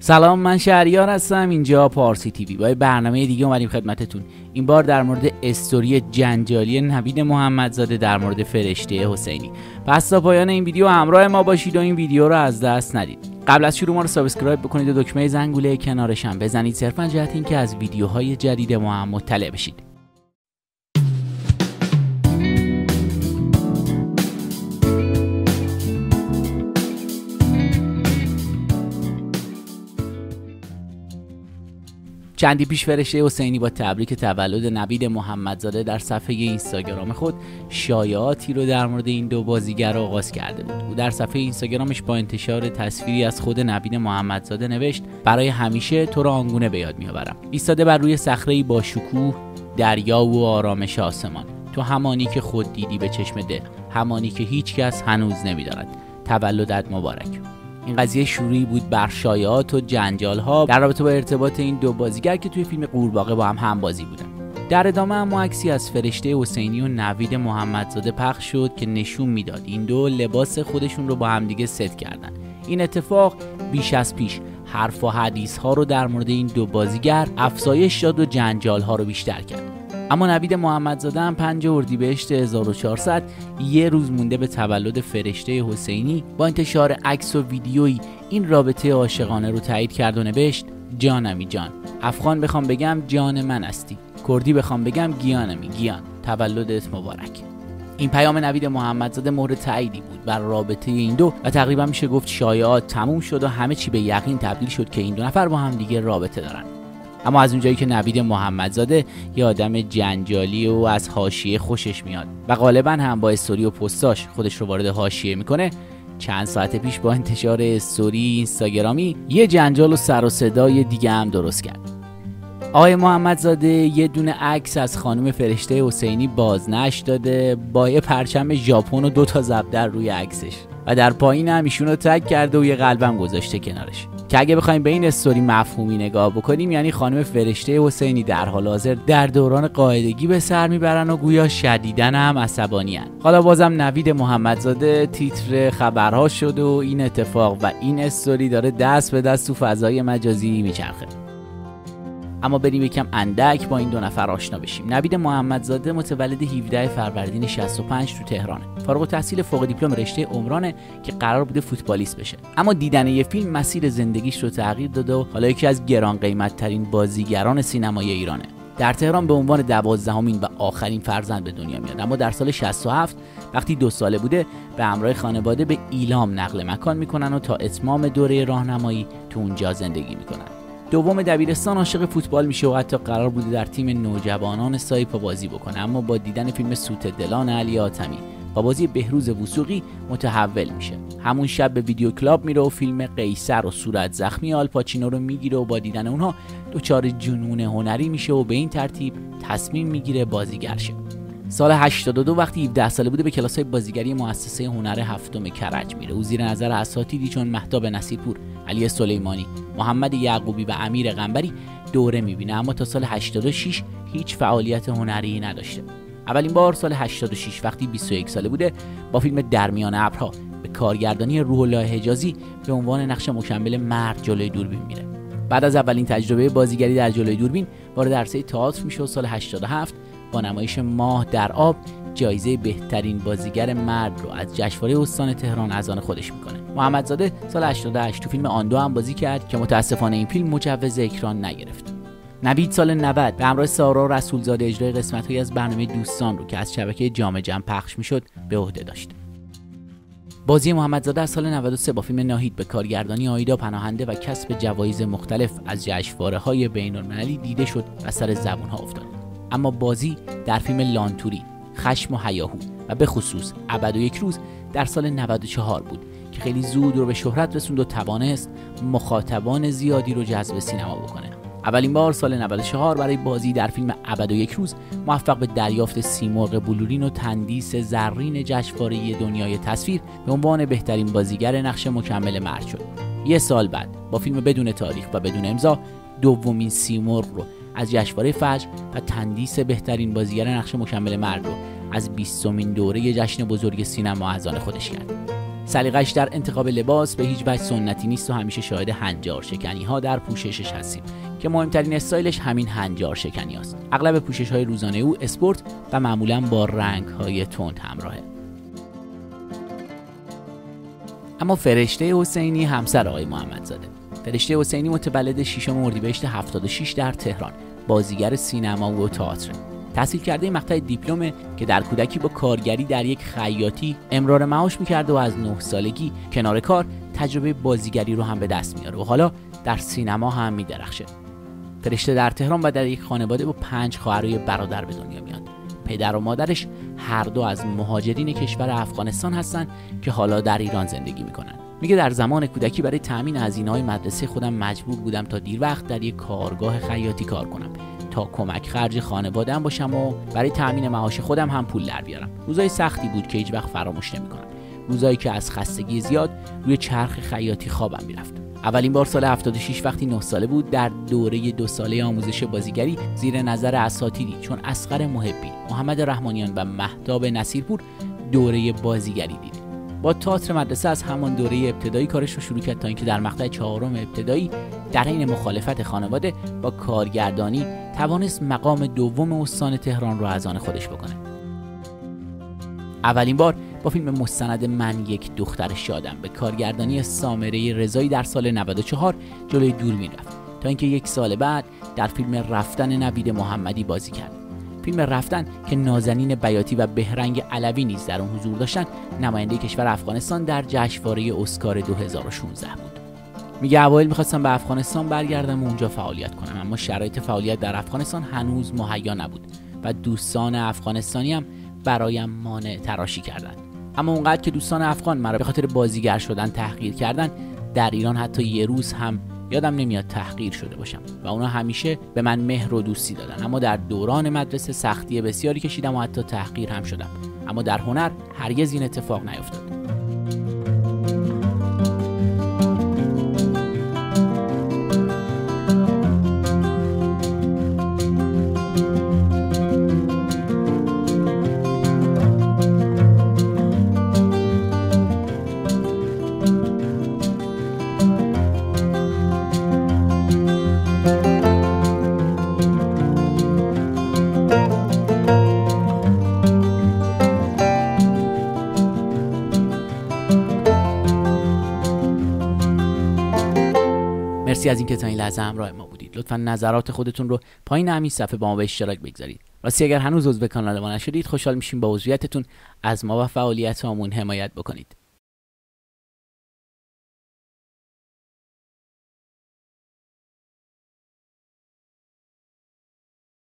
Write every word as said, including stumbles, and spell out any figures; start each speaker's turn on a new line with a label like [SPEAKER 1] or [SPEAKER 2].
[SPEAKER 1] سلام، من شهریار هستم. اینجا پارسی تیوی با برنامه دیگه اومدیم خدمتتون. این بار در مورد استوری جنجالی نوید محمدزاده در مورد فرشته حسینی. پس تا پایان این ویدیو همراه ما باشید و این ویدیو رو از دست ندید. قبل از شروع ما رو سابسکرایب بکنید و دکمه زنگوله کنارش هم بزنید، صرفا جهت اینکه از ویدیوهای جدید ما هم مطلع بشید. چندی پیش فرشته حسینی با تبریک تولد نوید محمدزاده در صفحه اینستاگرام خود شایعاتی رو در مورد این دو بازیگر آغاز کرده بود. او در صفحه اینستاگرامش با انتشار تصویری از خود نوید محمدزاده نوشت: برای همیشه تو رو آنگونه به یاد میآورم. ایستاده بر روی صخره‌ای با شکوه، دریا و آرامش آسمان. تو همانی که خود دیدی به چشم دل، همانی که هیچ کس هنوز نمی‌داند. تولدت مبارک. این قضیه شروعی بود بر شایعات و جنجال ها در رابطه با ارتباط این دو بازیگر که توی فیلم قورباغه با هم همبازی بودن. در ادامه اما عکسی از فرشته حسینی و نوید محمدزاده پخش شد که نشون میداد این دو لباس خودشون رو با همدیگه ست کردن. این اتفاق بیش از پیش حرف و حدیث ها رو در مورد این دو بازیگر افزایش داد و جنجال ها رو بیشتر کرد. اما نوید محمدزاده هم پنج اردیبهشت هزار و چهارصد، یه روز مونده به تولد فرشته حسینی، با انتشار عکس و ویدیویی این رابطه عاشقانه رو تایید کرد و نوشت: جانمی جان، افغان بخوام بگم جان من هستی، کردی بخوام بگم گیانمی گیان، تولدت مبارک. این پیام نوید محمدزاده مهر تاییدی بود بر رابطه این دو و تقریبا میشه گفت شایعات تموم شد و همه چی به یقین تبدیل شد که این دو نفر با هم دیگه رابطه دارن. اما از اونجایی که نوید محمدزاده یه آدم جنجالی و از حاشیه خوشش میاد و غالبا هم با استوری و پستاش خودش رو وارد حاشیه میکنه، چند ساعت پیش با انتشار استوری اینستاگرامی یه جنجال و سر و صدای دیگه هم درست کرد. آقای محمدزاده یه دونه عکس از خانم فرشته حسینی بازنشر داده با یه پرچم ژاپن و دو تا زبدر روی عکسش و در پایین هم ایشون رو تگ کرده و یه قلبم گذاشته کنارش، که اگه بخوایم به این استوری مفهومی نگاه بکنیم یعنی خانم فرشته حسینی در حال حاضر در دوران قاعدگی به سر میبرن و گویا شدیداً هم عصبانی هن. حالا بازم نوید محمدزاده تیتر خبرها شد و این اتفاق و این استوری داره دست به دست تو فضای مجازی میچرخه. اما بریم یکم اندک با این دو نفر آشنا بشیم. نوید محمدزاده متولد هفدهم فروردین شصت و پنج تو تهرانه. فارغ التحصیل فوق دیپلم رشته عمرانه که قرار بوده فوتبالیست بشه. اما دیدن یه فیلم مسیر زندگیش رو تغییر داده و حالا یکی از گران قیمت ترین بازیگران سینمای ایرانه. در تهران به عنوان دوازدهمین و آخرین فرزند به دنیا میاد. اما در سال شصت و هفت وقتی دو ساله بوده به همراه خانواده به ایلام نقل مکان میکنن و تا اتمام دوره راهنمایی تو اونجا زندگی میکنن. دوم دبیرستان عاشق فوتبال میشه و حتی قرار بوده در تیم نوجوانان سایپا بازی بکنه، اما با دیدن فیلم سوت دلان علی حاتمی با بازی بهروز وثوقی متحول میشه. همون شب به ویدیو کلاب میره و فیلم قیصر و صورت زخمی آل پاچینو رو میگیره و با دیدن اونها دچار جنون هنری میشه و به این ترتیب تصمیم میگیره بازیگر شه. سال هشتاد و دو وقتی هفده ساله بوده به کلاس‌های بازیگری مؤسسه هنر هفتم کرج میره. او زیر نظر اساتیدی چون مهتاب نصیرپور، علی سلیمانی، محمد یعقوبی و امیر قنبری دوره میبینه، اما تا سال هشتاد و شش هیچ فعالیت هنری نداشته. اولین بار سال هشتاد و شش وقتی بیست و یک ساله بوده با فیلم در میان ابرها به کارگردانی روح الله حجازی به عنوان نقش مکمل مرد جلوی دوربین میره. بعد از اولین تجربه بازیگری در جلوی دوربین وارد عرصه تئاتر میشه و سال هشتاد و هفت با نمایش ماه در آب جایزه بهترین بازیگر مرد رو از جشنواره استان تهران از آن خودش میکنه. محمدزاده سال هشتاد و هشت تو فیلم آن دو هم بازی کرد که متاسفانه این فیلم مجوز اکران نگرفت. نوید سال نود به همراه سارا رسولزاده اجرای قسمت‌هایی از برنامه دوستان رو که از شبکه جام جم پخش میشد به عهده داشت. بازی محمدزاده از سال نود و سه با فیلم ناهید به کارگردانی آیدا پناهنده و کسب جوایز مختلف از جشنواره‌های بین‌المللی دیده شد و سر زبون‌ها افتاد. اما بازی در فیلم لانتوری، خشم و هیاهو و به خصوص ابد و یک روز در سال نود و چهار بود که خیلی زود رو به شهرت رسوند و توانست مخاطبان زیادی رو جذب سینما بکنه. اولین بار سال نود و چهار برای بازی در فیلم ابد و یک روز موفق به دریافت سیمرغ بلورین و تندیس زرین جشنواره دنیای تصویر به عنوان بهترین بازیگر نقش مکمل مرد شد. یک سال بعد با فیلم بدون تاریخ و بدون امضا دومین سیمرغ رو از جشنواره فجر و تندیس بهترین بازیگر نقش مکمل مرد رو از بیستمین دوره جشن بزرگ سینما از آن خودش کرد. سلیقه‌اش در انتخاب لباس به هیچ وجه سنتی نیست و همیشه شاهد هنجار شکنی ها در پوششش هستیم که مهمترین استایلش همین هنجار شکنی است. اغلب پوشش های روزانه او اسپورت و معمولا با رنگ های تند همراهه. اما فرشته حسینی همسر آقای محمدزاده. فرشته حسینی متولد ششم اردیبهشت هفتاد و شش در تهران، بازیگر سینما و تئاتر. تحصیل کرده مقطع دیپلم که در کودکی با کارگری در یک خیاطی امرار معاش می‌کرد و از نه سالگی کنار کار تجربه بازیگری رو هم به دست میاره و حالا در سینما هم می‌درخشه. فرشته در تهران و در یک خانواده با پنج خواهر و برادر به دنیا میاد. پدر و مادرش هر دو از مهاجرین کشور افغانستان هستن که حالا در ایران زندگی میکنن. میگه در زمان کودکی برای تأمین هزینه‌های مدرسه خودم مجبور بودم تا دیر وقت در یک کارگاه خیاطی کار کنم تا کمک خرج خانواده‌ام باشم و برای تأمین معاش خودم هم پول در بیارم. روزای سختی بود که هیچ وقت فراموش نمی‌کنم. روزایی که از خستگی زیاد روی چرخ خیاطی خوابم میرفت. اولین بار سال هفتاد و شش وقتی نه ساله بود در دوره دو ساله آموزش بازیگری زیر نظر اساتیدی چون اصغر محبی، محمد رحمانیان و مهتاب نصیرپور دوره بازیگری دید. با تئاتر مدرسه از همان دوره ابتدایی کارش رو شروع کرد تا اینکه در مقطع چهارم ابتدایی در حین مخالفت خانواده با کارگردانی توانست مقام دوم استان تهران رو از آن خودش بکنه. اولین بار با فیلم مستند من یک دختر شادم به کارگردانی سامره رضایی در سال نود و چهار جلوی دوربین رفت تا اینکه یک سال بعد در فیلم رفتن نوید محمدی بازی کرد. فیلم رفتن که نازنین بیاتی و بهرنگ علوی نیز در آن حضور داشتند نماینده کشور افغانستان در جشنواره اسکار دو هزار و شانزده بود. میگه اوایل میخواستم به افغانستان برگردم و اونجا فعالیت کنم، اما شرایط فعالیت در افغانستان هنوز مهیا نبود و دوستان افغانستانی هم برایم مانع تراشی کردند. اما اونقدر که دوستان افغان مرا به خاطر بازیگر شدن تحقیر کردن، در ایران حتی یه روز هم یادم نمیاد تحقیر شده باشم و اونا همیشه به من مهر و دوستی دادن. اما در دوران مدرسه سختی بسیاری کشیدم و حتی تحقیر هم شدم، اما در هنر هرگز این اتفاق نیفتاد. مرسی از اینکه تا این لحظه همراه ما بودید. لطفاً نظرات خودتون رو پایین همین صفحه با ما به اشتراک بگذارید. راستی اگر هنوز عضو کانال ما نشدید خوشحال میشیم با عضویتتون از ما و فعالیتامون حمایت بکنید.